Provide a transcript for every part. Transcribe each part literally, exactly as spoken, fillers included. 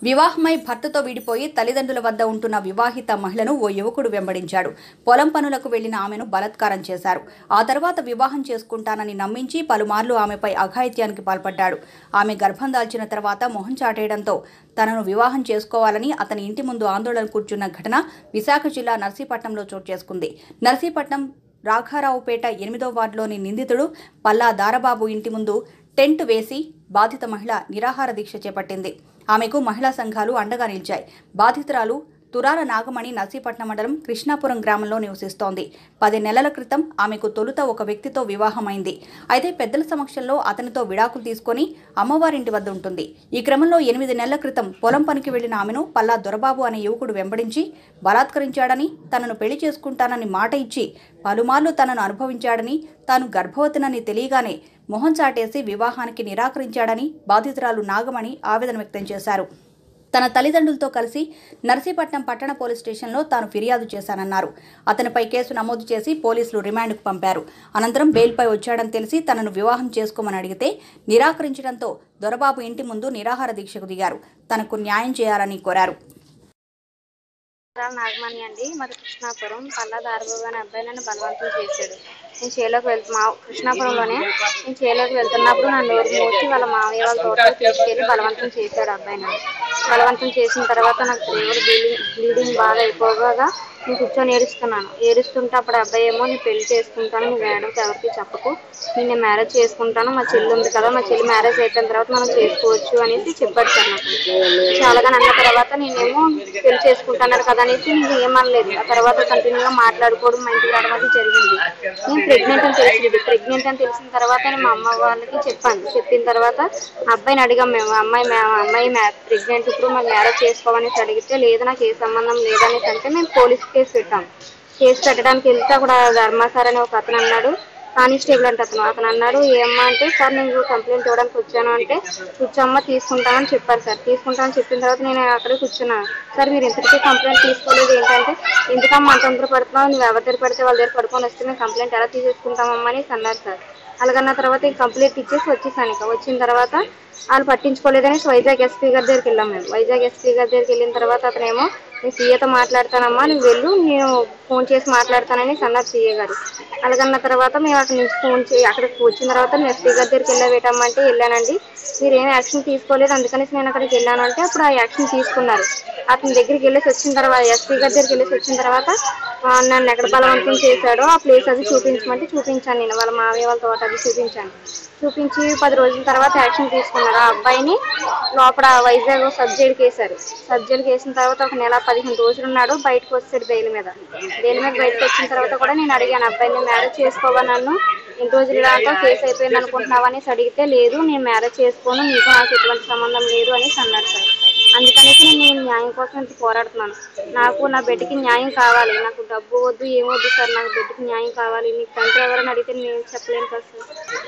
వివాహమై భర్తతో విడిపోయి తల్లిదండ్రుల వద్ద ఉంటున్న వివాహిత మహిళను ఓ యువకుడు వెంబడించాడు. పొలం పనులకు వెళ్లిన ఆమెను బలాత్కారం చేశారు. ఆ తర్వాత వివాహం చేసుకుంటానని నమ్మించి పలుమార్లు ఆమెపై అఘాయిత్యానికి పాల్పడ్డాడు. ఆమె గర్భం దాల్చిన తర్వాత మొహం చాటేయడంతో తనను వివాహం చేసుకోవాలని అతని ఇంటి ముందు ఆందోళన కూర్చున్న ఘటన విశాఖ జిల్లా నర్సీపట్నంలో చోటు చేసుకుంది. నర్సీపట్నం రాఘారావుపేట ఎనిమిదో వార్డులోని నిందితుడు పల్లా దారబాబు ఇంటి ముందు టెంట్ వేసి బాధిత మహిళ నిరాహార దీక్ష చేపట్టింది. ఆమెకు మహిళా సంఘాలు అండగా నిలిచాయి. బాధితురాలు తురాల నాగమణి నర్సీపట్నం మండలం కృష్ణాపురం గ్రామంలో నివసిస్తోంది. పది నెలల క్రితం ఆమెకు తొలుత ఒక వ్యక్తితో వివాహమైంది. అయితే పెద్దల సమక్షంలో అతనితో విడాకులు తీసుకుని అమ్మవారింటి వద్ద ఉంటుంది. ఈ క్రమంలో ఎనిమిది నెలల క్రితం పొలం పనికి వెళ్లిన ఆమెను పల్లా దొరబాబు అనే యువకుడు వెంబడించి బలాత్కరించాడని, తనను పెళ్లి చేసుకుంటానని మాట ఇచ్చి పలుమార్లు తనను అనుభవించాడని, తాను గర్భవతినని తెలియగానే మొహం చాటేసి వివాహానికి నిరాకరించాడని బాధితురాలు నాగమణి ఆవేదన వ్యక్తం చేశారు. తన తల్లిదండ్రులతో కలిసి నర్సీపట్నం పట్టణ పోలీస్ స్టేషన్లో తాను ఫిర్యాదు చేశానన్నారు. అతనిపై కేసు నమోదు చేసి పోలీసులు రిమాండ్కు పంపారు. అనంతరం బెయిల్పై వచ్చాడని తెలిసి తనను వివాహం చేసుకోమని అడిగితే నిరాకరించడంతో దొరబాబు ఇంటి ముందు నిరాహార దీక్షకు దిగారు. తనకు న్యాయం చేయాలని కోరారు. నాగమణి అండి, మరి కృష్ణాపురం పల్లా దారబాబు అనే అబ్బాయి నన్ను బలవంతం చేశాడు. నేను చేలోకి వెళ్తు మా కృష్ణాపురంలోనే నేను చేలోకి వెళ్తున్నప్పుడు నన్ను నోరు మూసి వాళ్ళ మామయ్య వాళ్ళ తోటలో తీసుకెళ్ళి బలవంతం చేశాడు. అబ్బాయి నన్ను బలవంతం చేసిన తర్వాత నాకు తీవ్ర బ్లీడింగ్ బ్లీడింగ్ బాగా అయిపోగా నేను కూర్చొని ఏడుస్తున్నాను. ఏడుస్తుంటే అప్పుడు అబ్బాయి ఏమో నేను పెళ్లి చేసుకుంటాను, నువ్వు మేడంకి ఎవరికి చెప్పకు, నేను మ్యారేజ్ చేసుకుంటాను, మా చెల్లి ఉంది కదా, మా చెల్లి మ్యారేజ్ అయిపోయిన తర్వాత మనం చేసుకోవచ్చు అనేసి చెప్పాడు సార్. నాకు చాలాగా అన్న తర్వాత నేనేమో పెళ్లి చేసుకుంటున్నారు కదా అనేసి నేను ఏమనలేదు. ఆ తర్వాత కంటిన్యూగా మాట్లాడుకోవడం మా ఇంటికి రావడం అది జరిగింది. నేను ప్రెగ్నెంట్ అని తెలిసింది. ప్రెగ్నెంట్ అని తెలిసిన తర్వాత నేను మా అమ్మ వాళ్ళకి చెప్పాను. చెప్పిన తర్వాత అబ్బాయిని అడిగాం మేము, అమ్మాయి అమ్మాయి ప్రెగ్నెంట్ ఇప్పుడు మాకు మ్యారేజ్ చేసుకోవాలనేసి అడిగితే లేదు నాకు ఏ సంబంధం లేదనేసి అంటే మేము పోలీస్ కేసు పెట్టాం. కేసు పెట్టడానికి వెళ్తే అక్కడ ధర్మా సార్ అని ఒక అతను అన్నాడు, కానిస్టేబుల్ అంటే అతను అతను అన్నాడు ఏమ్మా అంటే సార్ నేను కంప్లైంట్ ఇవ్వడానికి వచ్చాను అంటే కూర్చోమ్మ తీసుకుంటామని చెప్పారు సార్. తీసుకుంటామని చెప్పిన తర్వాత నేను అక్కడే కూర్చున్నాను. సార్ మీరు ఇంతకీ కంప్లైంట్ తీసుకోలేదు ఏంటంటే ఎందుకమ్మా అంత తొందర పడుతున్నావు, నువ్వు ఎవరి దగ్గర పడితే వాళ్ళ దగ్గర పడుకొని వస్తే మేము కంప్లైంట్ ఎలా తీసేసుకుంటామమ్మా అనేసి అన్నారు సార్. అలాగన్న తర్వాత ఈ కంప్లైంట్ ఇచ్చేసి వచ్చేసాను. ఇక వచ్చిన తర్వాత వాళ్ళు పట్టించుకోలేదని వైజాగ్ ఎస్పీ గారి దగ్గరికి వెళ్ళాం మేము. వైజాగ్ ఎస్పీ గారి దగ్గరికి వెళ్ళిన తర్వాత అతనేమో నేను సీఏతో మాట్లాడతానమ్మా, నువ్వు వెళ్ళు, నేను ఫోన్ చేసి మాట్లాడతానని అన్నారు సీఏ గారు. అలాగన్న తర్వాత మేము అక్కడి నుంచి ఫోన్ చేసి అక్కడికి వచ్చిన తర్వాత నేను ఎస్పీ గారి దగ్గరికి వెళ్ళావేటమ్మంటే వెళ్ళానండి, మీరు ఏం యాక్షన్ తీసుకోలేదు అందుకనేసి నేను అక్కడికి వెళ్ళాను అంటే అప్పుడు ఆ యాక్షన్ తీసుకున్నారు. అతని దగ్గరికి వెళ్ళేసి వచ్చిన తర్వాత ఎస్పీ గారి దగ్గరికి వెళ్ళేసి వచ్చిన తర్వాత నన్ను ఎక్కడ బలవంతం చేశాడో ఆ ప్లేస్ అది చూపించమంటే చూపించాను. నేను వాళ్ళ మావయ్య వాళ్ళ తోట అది చూపించాను. చూపించి పది రోజుల తర్వాత యాక్షన్ తీసుకున్నారు. ఆ అబ్బాయిని లోపల వైజాగ్ సబ్ జైలుకి వేశారు. సబ్ జైలుకి వేసిన తర్వాత ఒక నెల పదిహేను రోజులు ఉన్నాడు. బయటకు వచ్చాడు బెయిల్ మీద. బెయిల్ మీద బయటకు వచ్చిన తర్వాత కూడా నేను అడిగాను అబ్బాయిని మ్యారేజ్ చేసుకోవా, నన్ను ఎన్ని రోజులు దాకా కేసు అయిపోయింది అనుకుంటున్నావు అనేసి అడిగితే లేదు నేను మ్యారేజ్ చేసుకోను, నీకు నాకు ఎటువంటి సంబంధం లేదు అనేసి అన్నారు సార్. అందుకనేసి నేను న్యాయం కోసం ఇంత పోరాడుతున్నాను. నాకు నా బిడ్డకి న్యాయం కావాలి, నాకు డబ్బు వద్దు ఏమొద్దు సార్, నాకు బిడ్డకి న్యాయం కావాలి. నీకు తండ్రి ఎవరైనా అడిగితే నేను చెప్పలేను కదా సార్.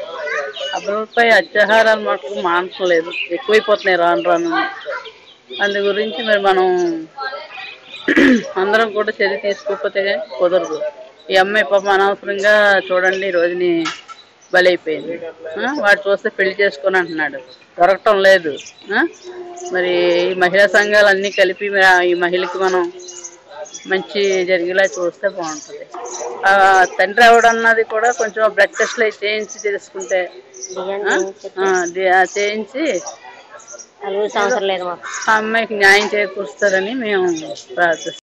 అభివృద్ధిపై అత్యాహారాలు మటుకు మానట్లేదు, ఎక్కువైపోతున్నాయి రాను రాను. అందు గురించి మరి మనం అందరం కూడా చర్య తీసుకోకపోతే కుదరదు. ఈ అమ్మాయి పాపం అనవసరంగా చూడండి ఈ రోజుని బలైపోయింది. వాడు చూస్తే పెళ్లి చేసుకొని అంటున్నాడు, దొరకటం లేదు. మరి ఈ మహిళా సంఘాలు అన్నీ కలిపి ఈ మహిళకి మనం మంచి జరిగేలా చూస్తే బాగుంటుంది. తండ్రి ఎవడన్నది కూడా కొంచెం బ్లడ్ టెస్ట్లు అవి చేయించి తెలుసుకుంటే చేయించి ఆ అమ్మాయికి న్యాయం చేకూరుస్తారని మేము ప్రార్థిస్తాం.